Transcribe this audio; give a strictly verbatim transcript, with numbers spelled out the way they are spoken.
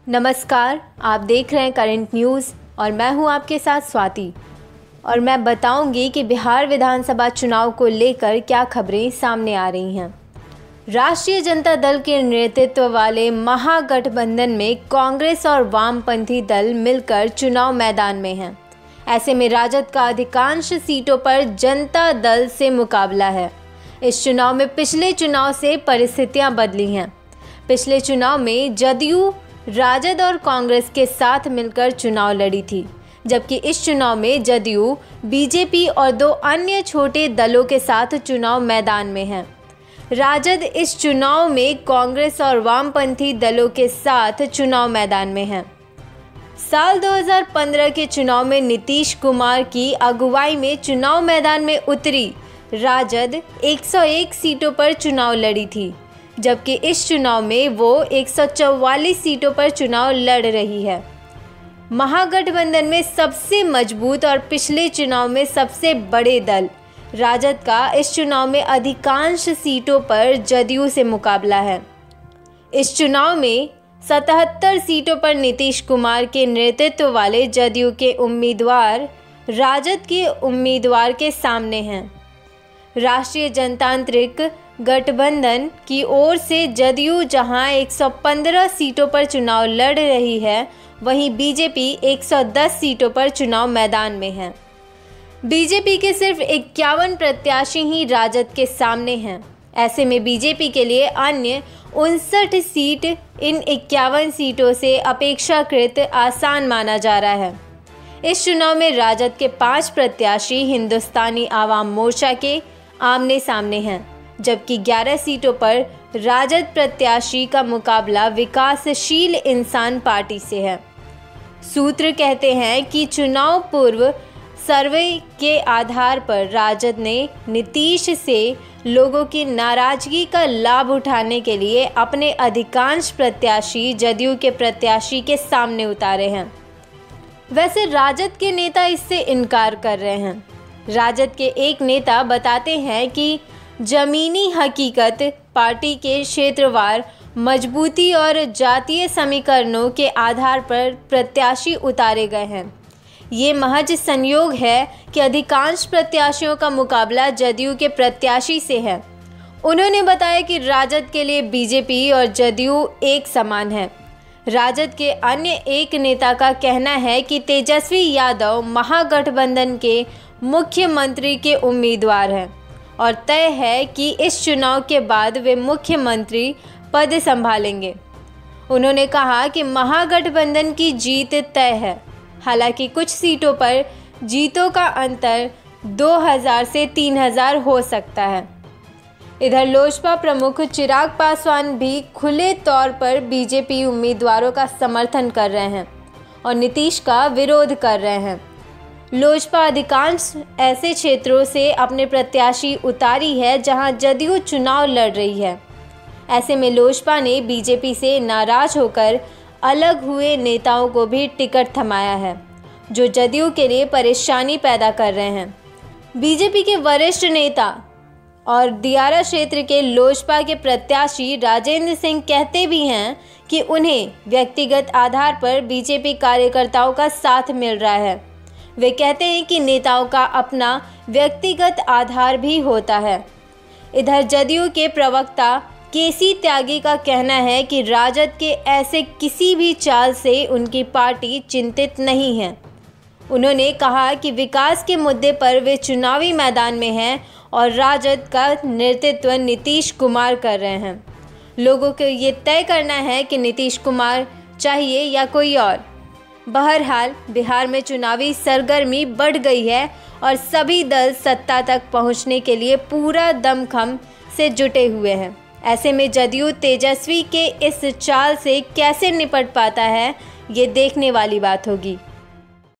नमस्कार, आप देख रहे हैं करंट न्यूज़ और मैं हूं आपके साथ स्वाति। और मैं बताऊंगी कि बिहार विधानसभा चुनाव को लेकर क्या खबरें सामने आ रही हैं। राष्ट्रीय जनता दल के नेतृत्व वाले महागठबंधन में कांग्रेस और वामपंथी दल मिलकर चुनाव मैदान में हैं। ऐसे में राजद का अधिकांश सीटों पर जनता दल से मुकाबला है। इस चुनाव में पिछले चुनाव से परिस्थितियां बदली हैं। पिछले चुनाव में जदयू राजद और कांग्रेस के साथ मिलकर चुनाव लड़ी थी, जबकि इस चुनाव में जदयू, बीजेपी और दो अन्य छोटे दलों के साथ चुनाव मैदान में है। राजद इस चुनाव में कांग्रेस और वामपंथी दलों के साथ चुनाव मैदान में है। साल दो हज़ार पंद्रह के चुनाव में नीतीश कुमार की अगुवाई में चुनाव मैदान में उतरी राजद एक सौ एक सीटों पर चुनाव लड़ी थी, जबकि इस चुनाव में वो एक सौ चौवालीस सीटों पर चुनाव लड़ रही है। महागठबंधन में सबसे मजबूत और पिछले चुनाव में सबसे बड़े दल राजद का इस चुनाव में अधिकांश सीटों पर जदयू से मुकाबला है। इस चुनाव में सतहत्तर सीटों पर नीतीश कुमार के नेतृत्व वाले जदयू के उम्मीदवार राजद के उम्मीदवार के सामने हैं। राष्ट्रीय जनतांत्रिक गठबंधन की ओर से जदयू जहां एक सौ पंद्रह सीटों पर चुनाव लड़ रही है, वहीं बीजेपी एक सौ दस सीटों पर चुनाव मैदान में है। बीजेपी के सिर्फ इक्यावन प्रत्याशी ही राजद के सामने हैं। ऐसे में बीजेपी के लिए अन्य उनसठ सीट इन इक्यावन सीटों से अपेक्षाकृत आसान माना जा रहा है। इस चुनाव में राजद के पांच प्रत्याशी हिंदुस्तानी आवाम मोर्चा के आमने सामने हैं, जबकि ग्यारह सीटों पर राजद प्रत्याशी का मुकाबला विकासशील इंसान पार्टी से है। सूत्र कहते हैं कि चुनाव पूर्व सर्वे के आधार पर राजद ने नीतीश से लोगों की नाराजगी का लाभ उठाने के लिए अपने अधिकांश प्रत्याशी जदयू के प्रत्याशी के सामने उतारे हैं। वैसे राजद के नेता इससे इनकार कर रहे हैं। राजद के एक नेता बताते हैं कि जमीनी हकीकत, पार्टी के क्षेत्रवार मजबूती और जातीय समीकरणों के आधार पर प्रत्याशी उतारे गए हैं। ये महज संयोग है कि अधिकांश प्रत्याशियों का मुकाबला जदयू के प्रत्याशी से है। उन्होंने बताया कि राजद के लिए बीजेपी और जदयू एक समान है। राजद के अन्य एक नेता का कहना है कि तेजस्वी यादव महागठबंधन के मुख्यमंत्री के उम्मीदवार हैं और तय है कि इस चुनाव के बाद वे मुख्यमंत्री पद संभालेंगे। उन्होंने कहा कि महागठबंधन की जीत तय है। हालांकि कुछ सीटों पर जीतों का अंतर दो हज़ार से तीन हज़ार हो सकता है। इधर लोजपा प्रमुख चिराग पासवान भी खुले तौर पर बीजेपी उम्मीदवारों का समर्थन कर रहे हैं और नीतीश का विरोध कर रहे हैं। लोजपा अधिकांश ऐसे क्षेत्रों से अपने प्रत्याशी उतारी है जहां जदयू चुनाव लड़ रही है। ऐसे में लोजपा ने बीजेपी से नाराज होकर अलग हुए नेताओं को भी टिकट थमाया है, जो जदयू के लिए परेशानी पैदा कर रहे हैं। बीजेपी के वरिष्ठ नेता और दियारा क्षेत्र के लोजपा के प्रत्याशी राजेंद्र सिंह कहते भी हैं कि उन्हें व्यक्तिगत आधार पर बीजेपी कार्यकर्ताओं का साथ मिल रहा है। वे कहते हैं कि नेताओं का अपना व्यक्तिगत आधार भी होता है। इधर जदयू के प्रवक्ता केसी त्यागी का कहना है कि राजद के ऐसे किसी भी चाल से उनकी पार्टी चिंतित नहीं है। उन्होंने कहा कि विकास के मुद्दे पर वे चुनावी मैदान में हैं और राजद का नेतृत्व नीतीश कुमार कर रहे हैं। लोगों को ये तय करना है कि नीतीश कुमार चाहिए या कोई और। बहरहाल बिहार में चुनावी सरगर्मी बढ़ गई है और सभी दल सत्ता तक पहुंचने के लिए पूरा दमखम से जुटे हुए हैं। ऐसे में जदयू तेजस्वी के इस चाल से कैसे निपट पाता है, ये देखने वाली बात होगी।